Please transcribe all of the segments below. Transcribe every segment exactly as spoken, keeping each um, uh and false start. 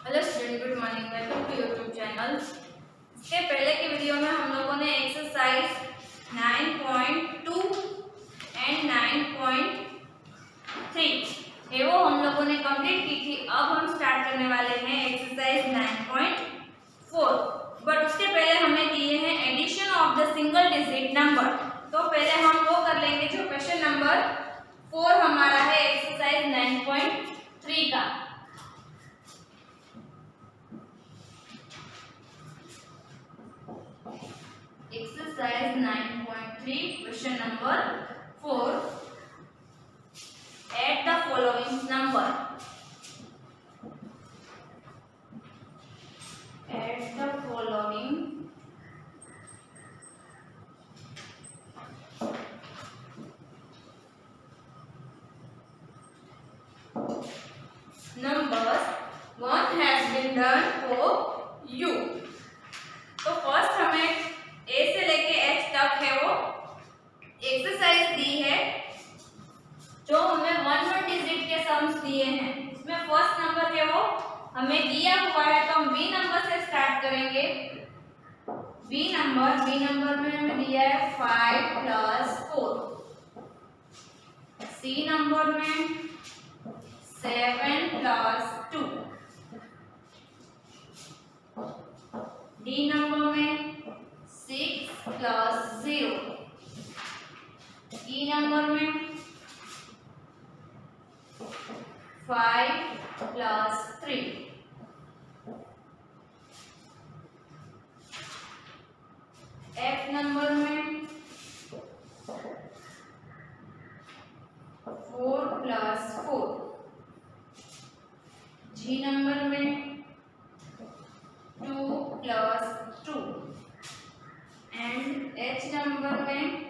Hello student, good morning, welcome to YouTube channel. इसके पहले की वीडियो में हम लोगों ने exercise nine point two and nine point three है वो हम लोगों ने कंप्लीट की थी। अब हम स्टार्ट करने वाले हैं exercise nine point four, but उसके पहले हमें दिए हैं addition of the single digit number. तो पहले हम वो कर लेंगे जो क्वेश्चन नंबर फोर हमारा है एक्सरसाइज नाइन पॉइंट थ्री का। Exercise nine point three, question number four. Add the following number. Add the following numbers. One has been done for you. तो फर्स्ट हमें ए से लेके एच तक है वो एक्सरसाइज दी है जो हमें वन वन डिजिट के सम्स दिए हैं। इसमें फर्स्ट नंबर है वो हमें दिया हुआ है, तो हम बी नंबर से स्टार्ट करेंगे। बी नंबर बी नंबर में हमें दिया है five plus four. C number में seven plus two. D number में six plus zero. E number में five plus three. F number में four plus four. G number में two plus two and H number में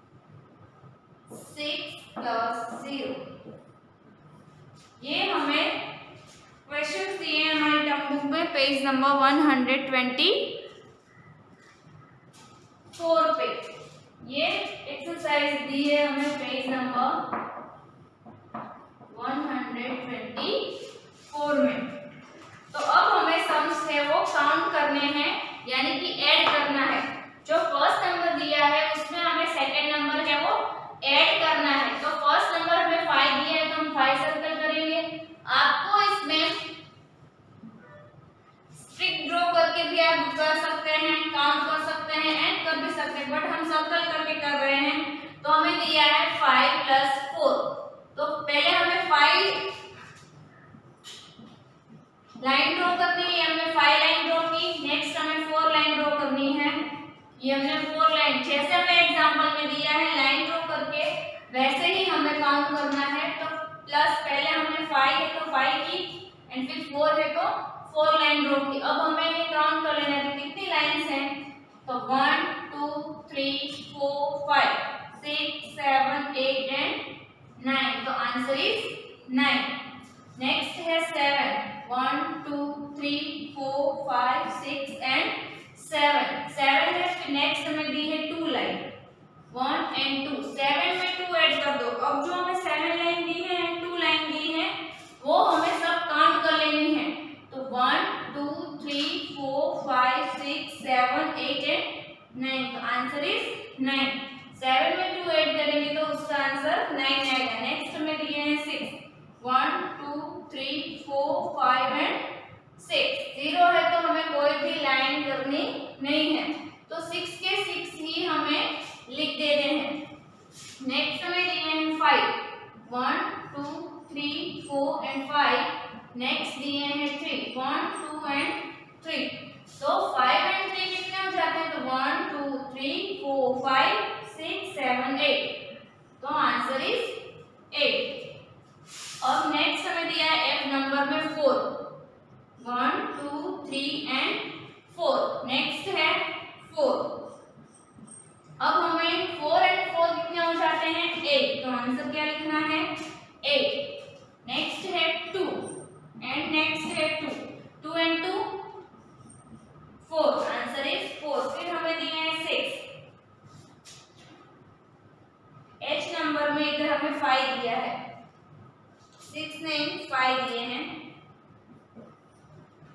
six plus zero. ये हमें question दिए हैं हमारी टर्म बुक में page number one hundred twenty four पे। ये एक्सरसाइज दी है हमें page number one hundred twenty four में। तो अब हमें सम्स है वो काउंट करने हैं, यानी कि ऐड करना है। जो फर्स्ट नंबर दिया है उसमें हमें सेकंड नंबर है वो ऐड करना है। तो फर्स्ट नंबर हमें फाइव दिया है तो हम फाइव सर्कल करेंगे। आपको इसमें स्ट्रिक ड्रॉ करके भी आप कर सकते हैं, काउंट कर सकते हैं, ऐड कर भी सकते हैं, बट हम सर्कल करके कर रहे हैं। तो हमें दिया है फाइव प्लस फोर। तो पहले हमें फाइव लाइन ड्रॉ करनी है, हमने फाइव लाइन ड्रॉ की। नेक्स्ट हमें फोर लाइन ड्रॉ करनी है, ये हमने फोर लाइन जैसे हमें एग्जांपल में दिया है लाइन ड्रॉ करके वैसे ही हमें काउंट करना है। तो प्लस पहले हमने फाइव है तो फाइव की एंड फिर फोर है तो फोर लाइन ड्रॉ की। अब हमें ये काउंट कर लेना है कितनी लाइंस हैं। तो one two three four five six seven eight and nine. तो आंसर इज नाइन। नेक्स्ट है seven. One two three four five six and seven. Seven है, फिर नेक्स्ट हमें दी है two line, one and two. Seven में two add कर दो। अब जो हमें सेवन लाइन दी है एंड टू लाइन दी है वो हमें सब काउंट कर लेनी है। तो one two three four five six seven eight and nine. तो आंसर इज नाइन। सेवन में टू ऐड करेंगे तो उसका आंसर नाइन आएगा। नेक्स्ट हमें दिए हैं six. One two three four five and six. Zero है तो हमें कोई भी लाइन करनी नहीं है, तो सिक्स के सिक्स ही हमें लिख देने हैं। नेक्स्ट हमें दिए हैं five. One two three four and five. Next दिए हैं three. One two and three. तो फाइव एंड थ्री कितने हो जाते हैं। तो one two three four five six seven eight. तो आंसर इज एट। अब नेक्स्ट हमें दिया है एफ नंबर में four. One two three and four. Next है फोर। अब हमें फोर एंड फोर कितने हो जाते हैं एट। तो आंसर क्या लिखना है एट। नेक्स्ट है टू एंड नेक्स्ट है two. Two and two four. Answer is four. फिर हमें दिए हैं सिक्स। एच नंबर में इधर हमें फाइव दिया है, सिक्स नहीं फाइव दिए हैं।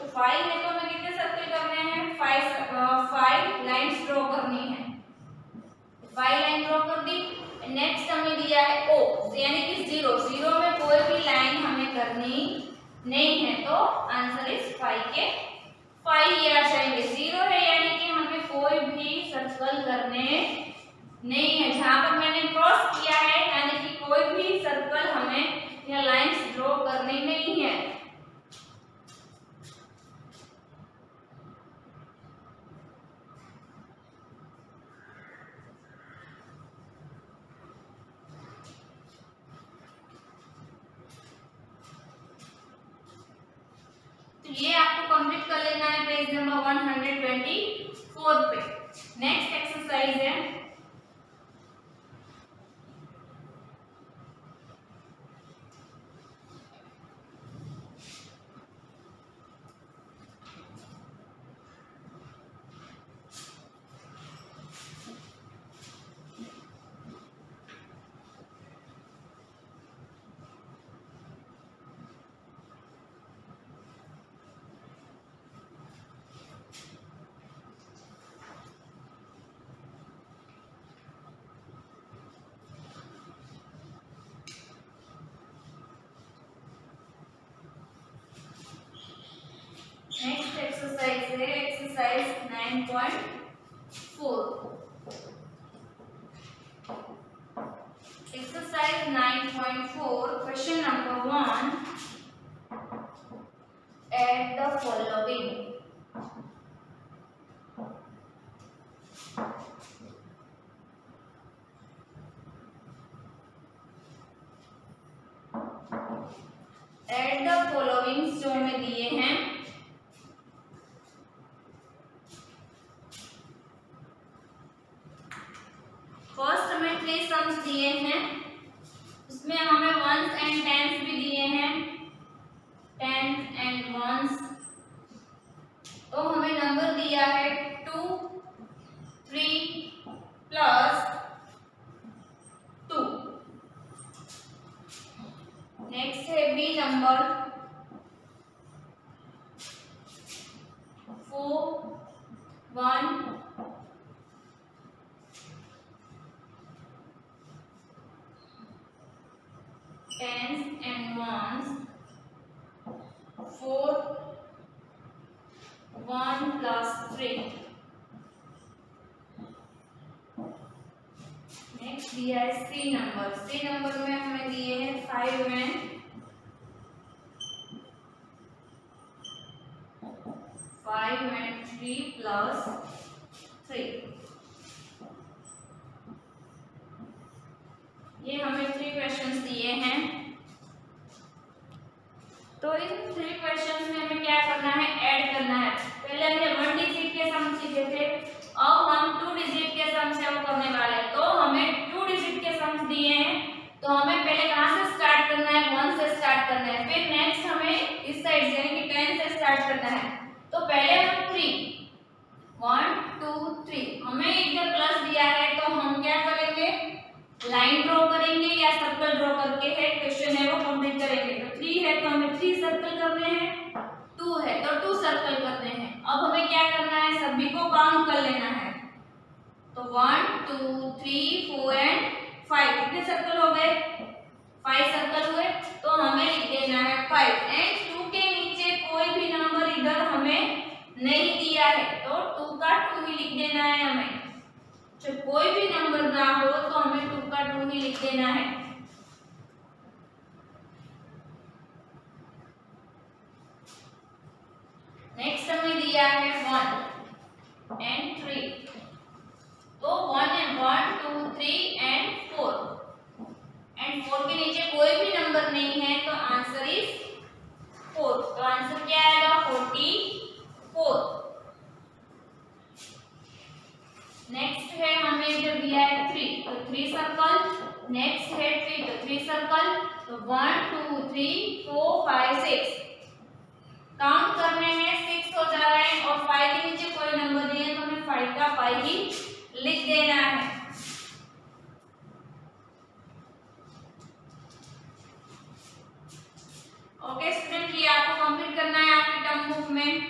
तो फाइव है तो हमें कितने सर्कल करने हैं, फाइव फाइव लाइंस ड्रॉ करनी है। फाइव लाइन ड्रॉ कर दी। नेक्स्ट हमें दिया है ओ यानी कि जीरो, जीरो में कोई भी लाइन हमें करनी नहीं है, तो आंसर इज फाइव के फाइव ये आ जाएंगे। जीरो है यानी कि हमें कोई भी सर्कल करने नहीं है, जहां पर मैंने क्रॉस किया है यानी कि कोई भी सर्कल हमें या लाइंस ड्रॉ करनी नहीं है। तो ये आपको कंप्लीट कर लेना है page number one hundred twenty four पे। नेक्स्ट एक्सरसाइज है नेक्स्ट एक्सरसाइज है exercise nine point four. Exercise nine point four question number one, add the following. Add the following जो हमें दिए हैं, फर्स्ट हमें थ्री सम्स दिए हैं, उसमें हमें वंस एंड टेंस भी दिए हैं, टेंस एंड वंस। तो हमें नंबर दिया है two, three plus two. Next है B number four, one, tens and ones, four, one plus three। Next दिया है सी नंबर, सी नंबर में हमें दिए हैं five and five and three plus three. ये हमें थ्री क्वेश्चंस दिए हैं। तो इन थ्री क्वेश्चंस में हमें क्या करना है, ऐड करना है। पहले हमने वन डिजिट के सम सीखे थे, अब हम टू डिजिट के सम से हम करने वाले हैं। तो हमें टू डिजिट के सम्स दिए हैं, तो हमें पहले कहां से स्टार्ट करना है, वन से स्टार्ट करना है। फिर नेक्स्ट हमें इस साइड से यानी कि टेन से स्टार्ट करना है। तो पहले हम थ्री, वन टू थ्री, हमें इधर प्लस दिया है तो हम क्या करेंगे, लाइन ड्रॉ करेंगे या सर्कल ड्रॉ करके है क्वेश्चन है वो कंप्लीट करेंगे। तो थ्री है तो हमें थ्री सर्कल करने हैं, टू है तो टू सर्कल करने हैं। अब हमें क्या करना है, सभी को काउंट कर लेना है। तो one two three four and five, कितने सर्कल हो गए, फाइव सर्कल हुए। तो हमें लिख देना है फाइव एंड टू के नीचे कोई भी नंबर इधर हमें नहीं दिया है, तो टू का टू ही लिख देना है हमें। जब कोई भी नंबर ना हो तो हमें टू का टू ही लिख देना है। नेक्स्ट हमें दिया है वन एंड थ्री, तो one and one two three and four, and four के नीचे कोई भी नंबर नहीं है तो आंसर इज फोर। तो आंसर क्या आएगा, फोर्टी फोर। नेक्स्ट है हमें इधर दिया है थ्री, तो थ्री सर्कल। नेक्स्ट है थ्री, तो थ्री सर्कल। तो one two three four five six, count करने में सिक्स हो जा रहा है और फाइव के नीचे कोई नंबर नहीं है तो हमें फाइव का फाइव ही लिख देना है। ओके स्टूडेंट, ये आपको कंप्लीट करना है आपकी टर्म बुक में।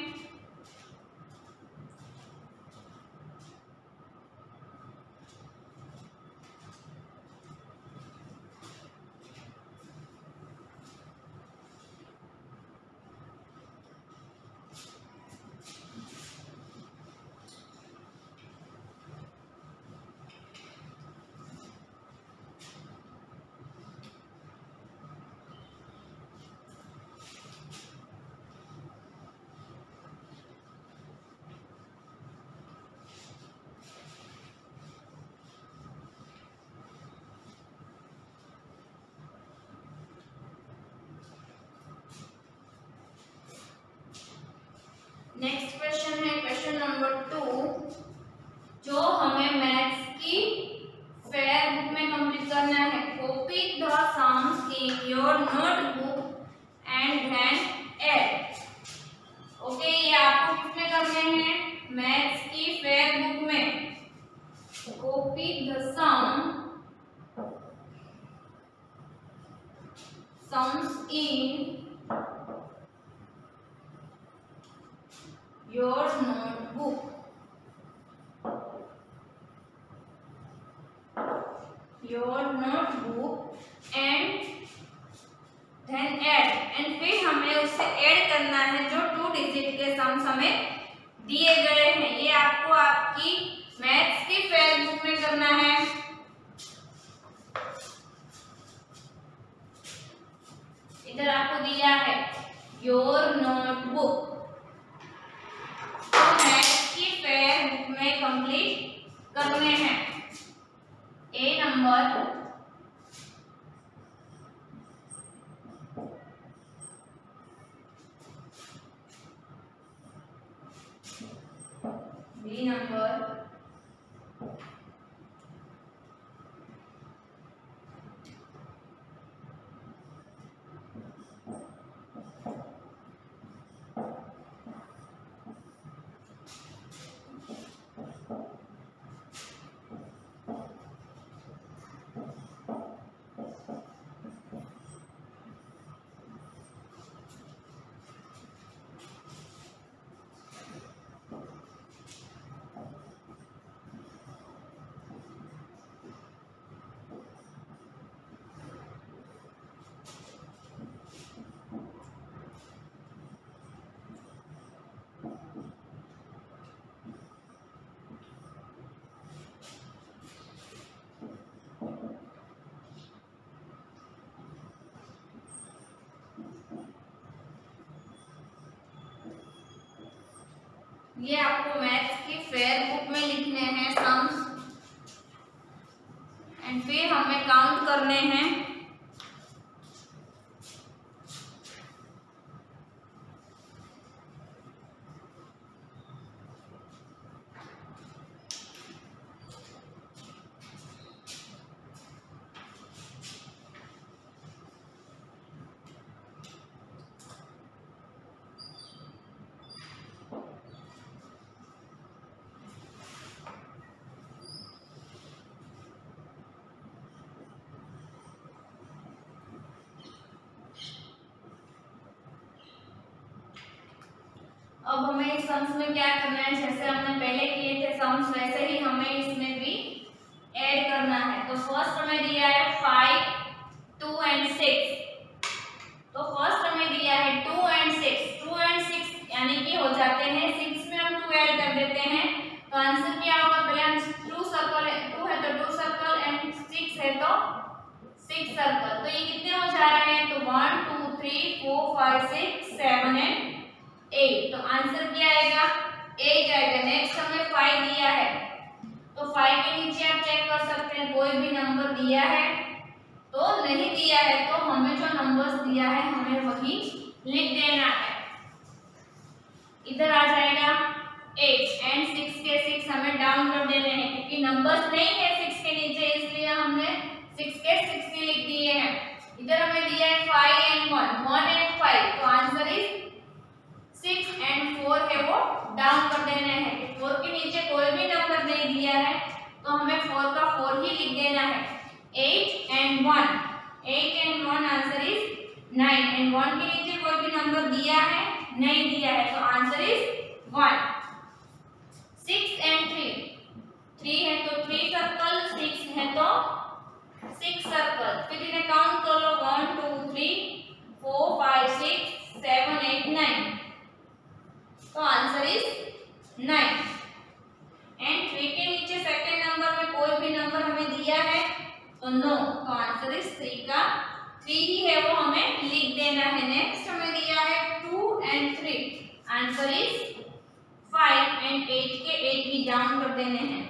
नेक्स्ट क्वेश्चन है क्वेश्चन नंबर टू, जो हमें मैथ्स की फेयर बुक में कंप्लीट करना है। Copy the sums in your notebook and then add. Okay, ये आपको किसमें करने हैं? मैथ्स की फेयर बुक में। Copy the sum sums in your notebook your notebook and then add, and फिर हमें उससे ऐड करना है जो टू डिजिट के सम्स हमें दिए गए हैं। ये आपको आपकी मैथ्स की फेयर बुक में करना है। इधर आपको दिया है योर नोटबुक, फेयर बुक में कंप्लीट करने हैं। ए नंबर, बी नंबर, ये आपको मैथ्स की फेयर बुक में लिखने हैं सम्स, एंड फिर हमें काउंट करने हैं। अब हमें इस सम्स में क्या करना है, जैसे हमने पहले किए थे सम्स वैसे ही हमें इसमें भी ऐड करना है। तो फर्स्ट हमें दिया है फाइव, टू एंड सिक्स। तो फर्स्ट हमें दिया है two and six. Two and six यानी कि हो जाते हैं, सिक्स में हम टू ऐड कर देते हैं तो आंसर क्या होगा? पहले हम टू सर्कल है, टू है तो टू सर्कल एंड सिक्स है तो सिक्स सर्कल। तो ये कितने हो जा रहे हैं? तो one two three four five six seven and eight. तो आंसर क्या आएगा? एट आएगा। नेक्स्ट हमें फाइव दिया है, तो फाइव के नीचे आप चेक कर सकते हैं कोई भी नंबर दिया है तो नहीं दिया है, तो हमें जो नंबर्स दिया है हमें वही लिख देना है। इधर आ जाएगा एट एंड सिक्स के सिक्स हमें डाउन कर देने हैं क्योंकि नंबर्स नहीं है सिक्स के नीचे, इसलिए हमने सिक्स के सिक्स लिख दिए हैं। इधर हमें दिया है five and one, one and five, तो answer is six and four है वो डाउन कर देने हैं। फोर के नीचे कोई भी नंबर नहीं दिया है तो हमें फोर का फोर ही लिख देना है। Eight and one, eight and one answer is nine, and one के नीचे कोई भी नंबर दिया है नहीं दिया है, तो answer is one. Six and three, three है तो थ्री सर्कल, सिक्स है तो सिक्स सर्कल। फिर इन्हें काउंट कर लो, one two three four five six seven eight nine, तो answer is nine. And three के नीचे सेकेंड नंबर में कोई भी नंबर हमें दिया है तो नो, तो आंसर इज थ्री का थ्री ही है वो हमें लिख देना है। नेक्स्ट हमें दिया है two and three, answer is five and eight के एट भी डाउन कर देने हैं।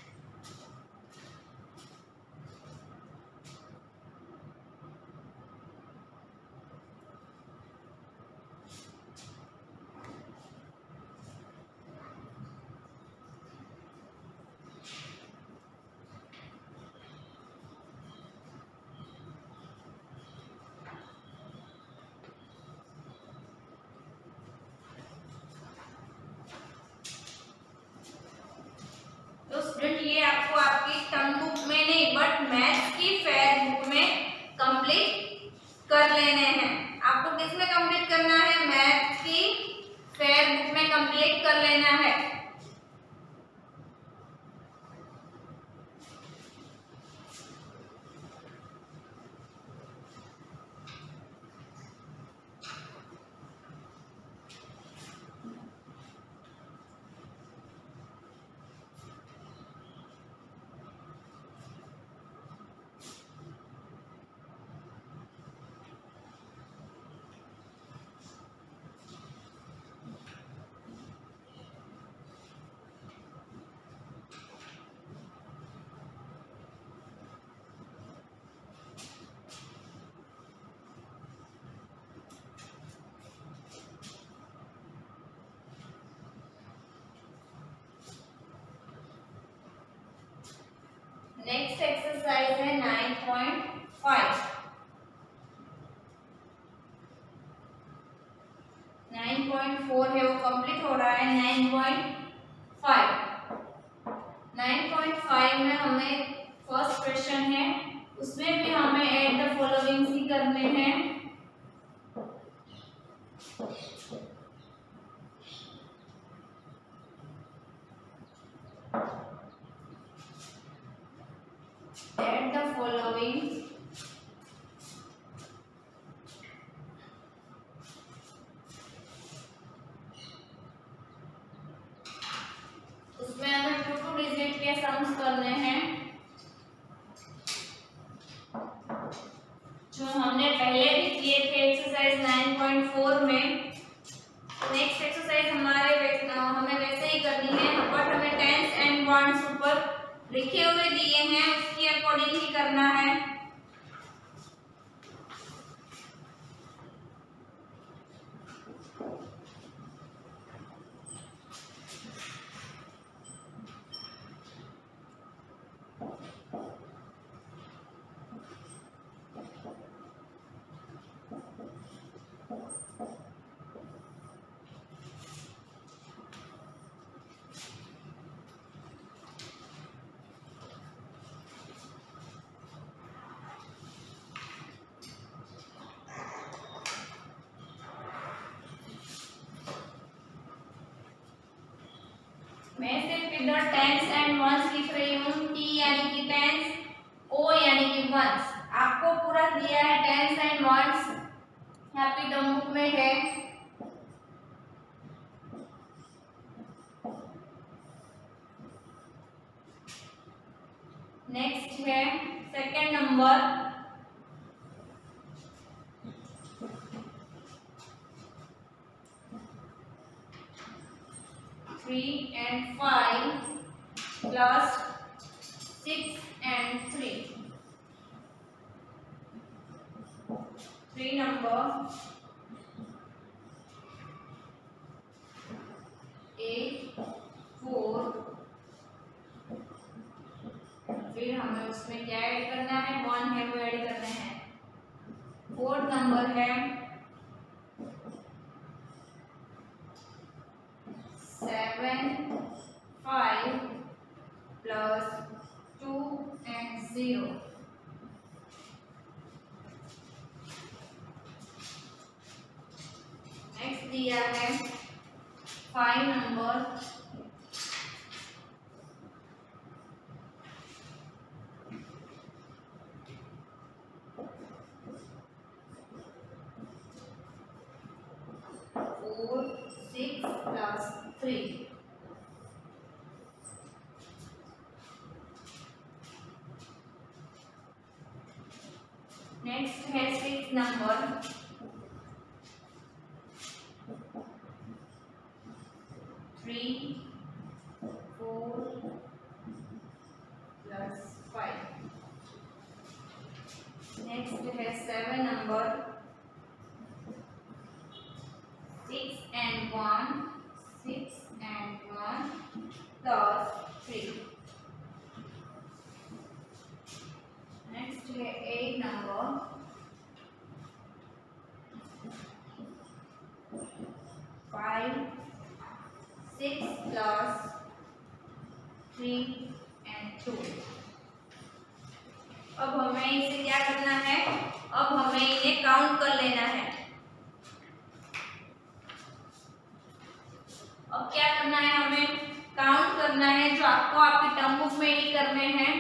तो स्टूडेंट ये आपको आपकी टर्म बुक में नहीं बट मैथ्स की फेयर बुक में कंप्लीट कर लेने हैं। आपको किसमें कंप्लीट करना है? मैथ्स की फेयर बुक में कंप्लीट कर लेना है। नेक्स्ट एक्सरसाइज है nine point five. Nine point four है वो कंप्लीट हो रहा है। Nine point five, nine point five में हमें फर्स्ट क्वेश्चन है, उसमें भी हमें ऐड द फॉलोइंग ही करने हैं। Add the following उसमें हमें टू टू डिजिट के सम्स करने हैं जो हमने पहले भी किए थे एक्सरसाइज नाइन पॉइंट फोर में। नेक्स्ट एक्सरसाइज हमारे हमें वैसे ही करनी है बट हमें टेंस एंड वंस ऊपर लिखे हुए दिए हैं, उसके अकॉर्डिंग ही करना है। मैं सिर्फ इधर टेंस एंड वंस लिख रही हूँ। टी यानी कि टेंस, ओ यानी कि वंस। आपको पूरा दिया है टेंस एंड वंस, यहाँ पे टर्म बुक में है। नेक्स्ट है second number, three and five plus six and three. Three number eight four, फिर हमें उसमें क्या ऐड करना है? वन है वो ऐड करना है। फोर्थ नंबर है seven five plus two and zero. Next दिया है five number four six plus three. Next है six number three four plus five. Next है seven number six and one six and one plus three. Next है eight number five six plus three and two. अब हमें इसे क्या करना है, अब हमें इन्हें काउंट कर लेना है। अब क्या करना है, हमें काउंट करना है, जो आपको आपकी टर्म बुक में ही करने हैं।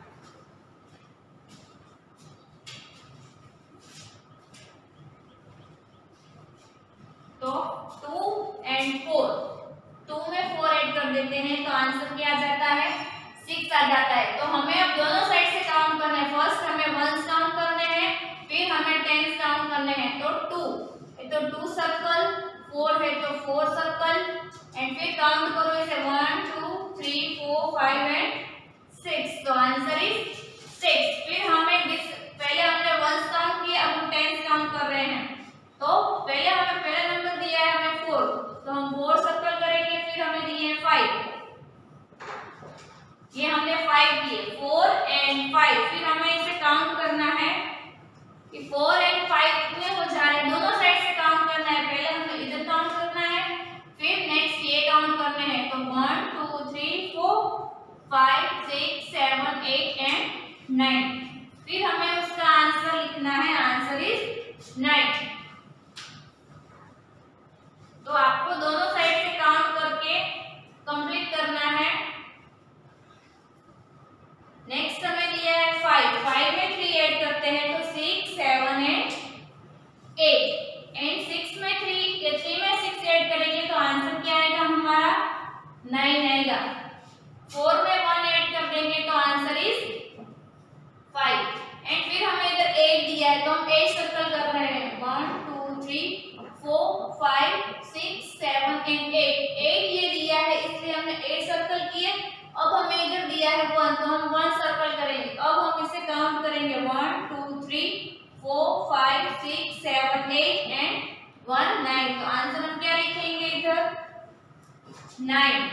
तो टू एंड फोर, टू में फोर ऐड कर देते हैं तो आंसर क्या आ जाता है, सिक्स आ जाता है। तो हमें अब दोनों साइड से काउंट करना है। फर्स्ट हमें वंस काउंट करने हैं, फिर हमें टेंस काउंट करने हैं। तो टू है तो टू सर्कल, फोर है तो फोर सर्कल, एंड फिर काउंट करो इसे one two three four five and six. तो आंसर इज सिक्स। फिर हमें दिस पहले हमने वंस काउंट किया, अब हम टेंस काउंट कर रहे हैं। तो पहले हमें पहला नंबर दिया है हमें फोर, तो हम फोर सर्कल करेंगे। फिर हमें दिए हैं फाइव, ये हमने फाइव किए, फोर एंड फाइव। फिर हमें इसे काउंट करना है कि फोर एंड फाइव कितने हो जा रहे हैं, दोनों साइड से काउंट करना है। पहले हमें इधर काउंट करना है, फिर नेक्स्ट ये काउंट करने हैं। तो one two three four five six seven eight and nine. फिर हमें उसका आंसर लिखना है, आंसर इज नाइन। तो आपको दोनों साइड से काउंट करके कंप्लीट करना है। नेक्स्ट हमें दिया है फाइव, फाइव में थ्री ऐड करते हैं तो six seven and eight, and six में थ्री या थ्री में सिक्स ऐड करेंगे तो आंसर क्या आएगा हमारा, नाइन आएगा। फोर में वन ऐड कर देंगे तो आंसर इज फाइव, एंड फिर हमें इधर एट दिया है तो हम एट सर्कल कर रहे हैं। One two three four five six seven and eight. Eight ये दिया है इसलिए हमने एट सर्कल किए। अब हमें इधर दिया है वन, तो हम वन सर्कल करेंगे। अब हम इसे काउंट करेंगे one two three four five six seven eight and one nine. तो आंसर हम क्या लिखेंगे इधर, नाइन।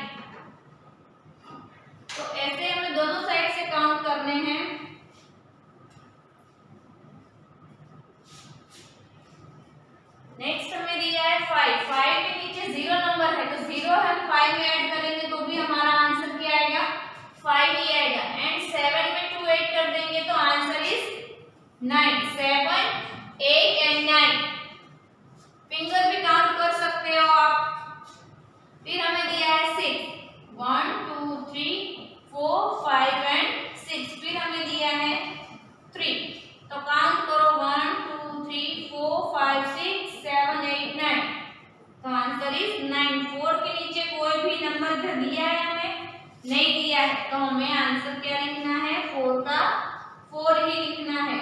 तो ऐसे हमें दोनों साइड से काउंट करने हैं। नेक्स्ट हमें दिया है फाइव, फाइव के नीचे जीरो नंबर है तो जीरो हम फाइव में ऐड करेंगे तो भी हमारा आंसर क्या आएगा, फाइव ही आएगा। एंड सेवन में टू ऐड कर देंगे तो answer is nine. Seven eight and nine, finger भी काउंट कर सकते हो आप। फिर हमें दिया है six, one two three four five and six. फिर हमें दिया है थ्री, तो काउंट करो one two three four five six seven eight nine. तो आंसर इज नाइन। फोर के नीचे कोई भी नंबर इधर दिया है हमें, नहीं दिया है, तो हमें आंसर क्या लिखना है, फोर का फोर ही लिखना है।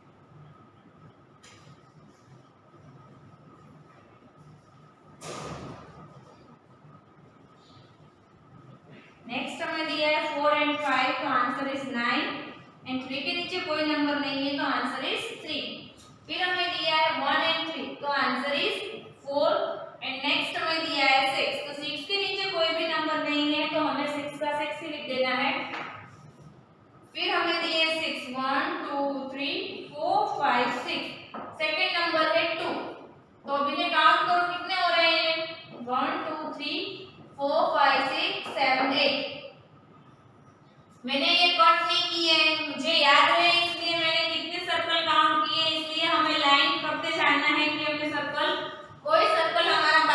नेक्स्ट हमें दिया है फोर एंड फाइव, तो answer is nine, and three के नीचे कोई नंबर नहीं है तो आंसर इज थ्री। फिर हमें दिया है वन एंड थ्री, तो answer is four, and next हमें दिया है सिक्स, तो सिक्स के नीचे कोई भी नंबर नहीं है तो हमें सिक्स का सिक्स ही लिख देना है। फिर हमें दिए six, one two three four five six, second number है टू, तो अभी ने काउंट करो कितने हो रहे हैं, one two three four five six seven eight. मैंने ये कट नहीं किए, मुझे याद है इसलिए मैंने कितने सर्कल काउंट किए, इसलिए हमें लाइन करते जाना है कि हमें सर्कल, कोई सर्कल हमारा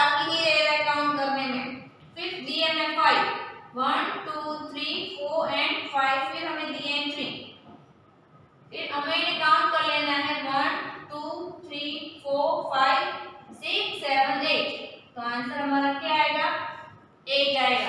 फाइव सिक्स सेवन एट। तो आंसर हमारा क्या आएगा? एट आएगा।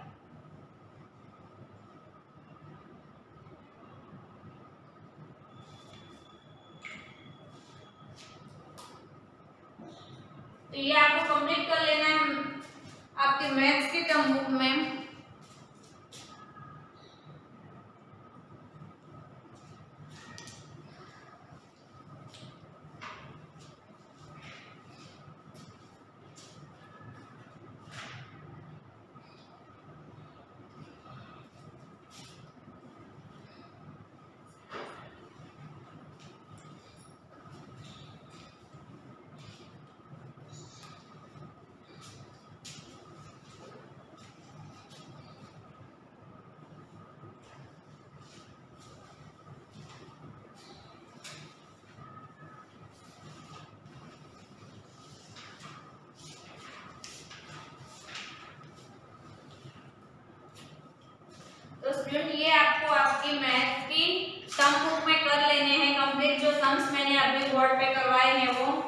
तो ये आपको कंप्लीट कर लेना है आपके मैथ्स के टर्म बुक में। तो स्टूडेंट ये आपको आपकी मैथ्स की सम बुक में कर लेने हैं कंप्लीट, जो सम्स मैंने अभी बोर्ड पे करवाए हैं वो।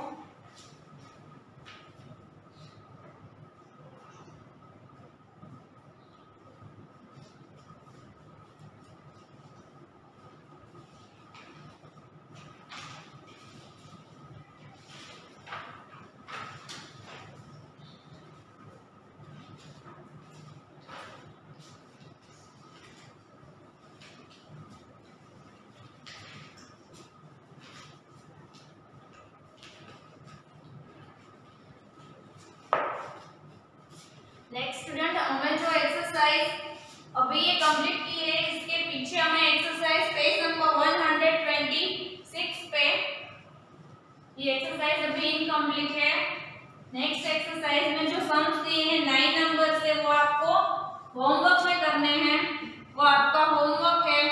नेक्स्ट स्टूडेंट हमें जो एक्सरसाइज अभी ये कंप्लीट की है, इसके पीछे हमें exercise page number one hundred twenty six पे ये एक्सरसाइज अभी इनकम्प्लीट है। नेक्स्ट एक्सरसाइज में जो सम्स दिए हैं नाइन नंबर से वो आपको होमवर्क में करने हैं, वो आपका होमवर्क है।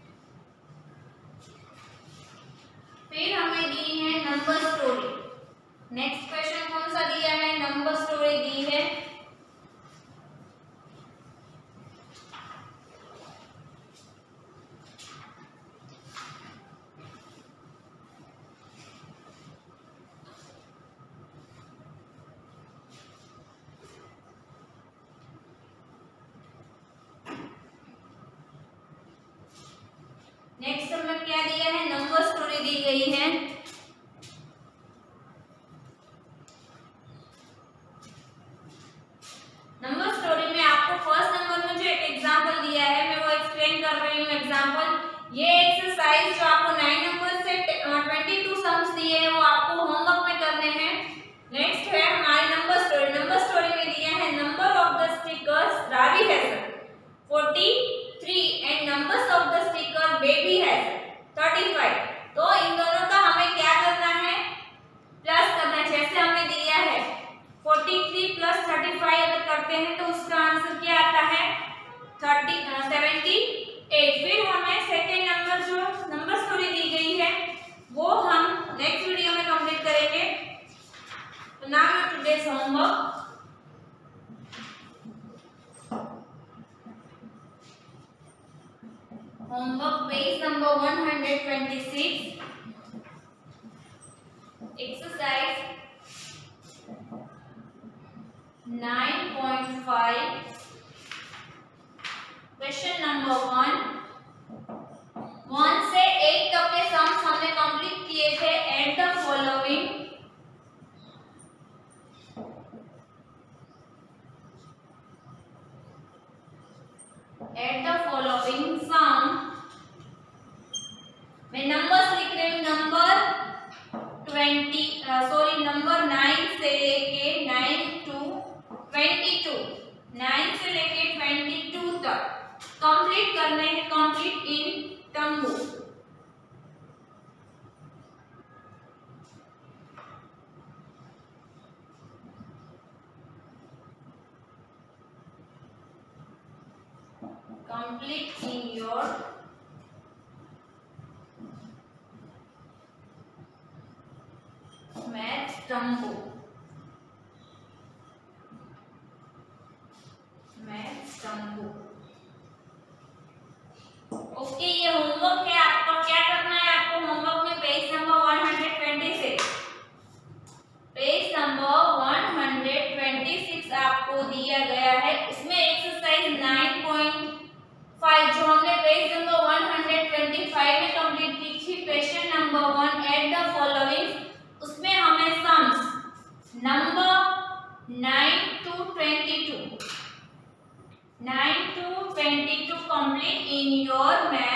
फिर हमें दी है नंबर स्टोरी। नेक्स्ट क्वेश्चन कौन सा दिया है? नंबर स्टोरी दी है। नेक्स्ट हमें क्या दिया है? नंबर स्टोरी दी गई है। नंबर स्टोरी में आपको फर्स्ट नंबर में जो एक एग्जांपल दिया है मैं वो एक्सप्लेन कर रही हूँ एग्जांपल। ये एक्सरसाइज जो आपको नाइन नंबर से ट्वेंटी टू सम्स दिए हैं वो आपको होमवर्क में करने हैं। नेक्स्ट है हमारी नंबर स्टोरी। नंबर स्टोरी में दिया है number of the stickers Ravi has forty three and numbers of the sticker Baby has thirty five. तो इन दोनों का हमें क्या करना है? प्लस करना है। जैसे हमें दिया है forty three plus thirty five अगर करते हैं तो उसका आंसर क्या आता है? Thirty seventy eight. फिर हमें सेकेंड नंबर जो नंबर स्टोरी दी गई है वो हम नेक्स्ट वीडियो में कंप्लीट करेंगे। तो now your today's homework. Homework page number one hundred twenty six, exercise nine point five, question number one. One से एट तक के सम्स हमने कंप्लीट किए थे। At the following at the following sum. मैं नंबर्स लिख रही हूँ। Number twenty sorry number nine से लेके nine to twenty two, nine से लेके ट्वेंटी टू तक कंप्लीट करने हैं। Complete in term book. Complete in your math term book. Math term book. Okay, ये होमवर्क है। आपको क्या करना है? आपको होमवर्क में page number one hundred twenty six in your